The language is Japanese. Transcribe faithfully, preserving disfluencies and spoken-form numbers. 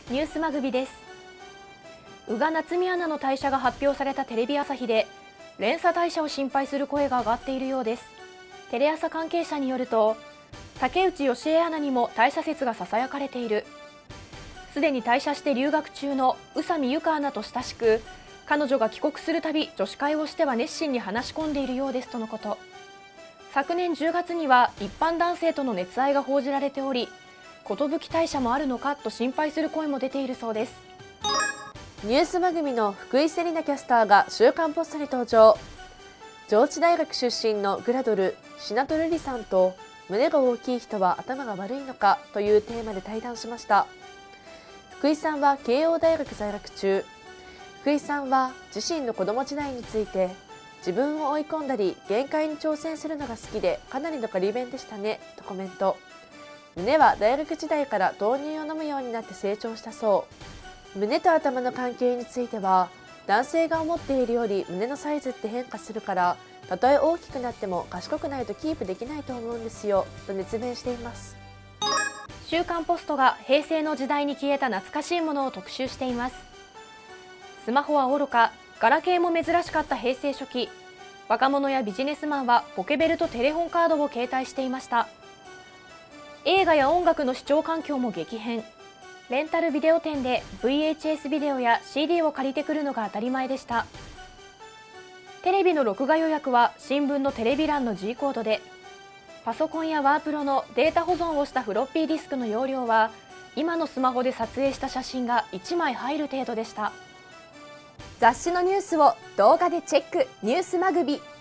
ニュースまぐびです。宇賀なつみアナの退社が発表されたテレビ朝日で、連鎖退社を心配する声が上がっているようです。テレ朝関係者によると、竹内義恵アナにも退社説がささやかれている。すでに退社して留学中の宇佐美由香アナと親しく、彼女が帰国するたび女子会をしては熱心に話し込んでいるようですとのこと。昨年じゅうがつには一般男性との熱愛が報じられており、寿退社もあるのかと心配する声も出ているそうです。 ニュース番組の福井セリナキャスターが週刊ポストに登場。上智大学出身のグラドルシナトルリさんと、胸が大きい人は頭が悪いのかというテーマで対談しました。福井さんは慶応大学在学中、福井さんは自身の子供時代について、自分を追い込んだり限界に挑戦するのが好きでかなりのガリ勉でしたねとコメント。胸は大学時代から豆乳を飲むようになって成長したそう。胸と頭の関係については、男性が思っているより胸のサイズって変化するから、たとえ大きくなっても賢くないとキープできないと思うんですよと熱弁しています。 週刊ポストが平成の時代に消えた懐かしいものを特集しています。スマホはおろか、ガラケーも珍しかった平成初期、若者やビジネスマンはポケベルとテレホンカードを携帯していました。映画や音楽の視聴環境も激変。レンタルビデオ店で ブイエイチエス ビデオや シーディー を借りてくるのが当たり前でした。テレビの録画予約は新聞のテレビ欄の G コードで、パソコンやワープロのデータ保存をしたフロッピーディスクの容量は、今のスマホで撮影した写真がいちまい入る程度でした。 雑誌のニュースを動画でチェック、ニュースまぐび。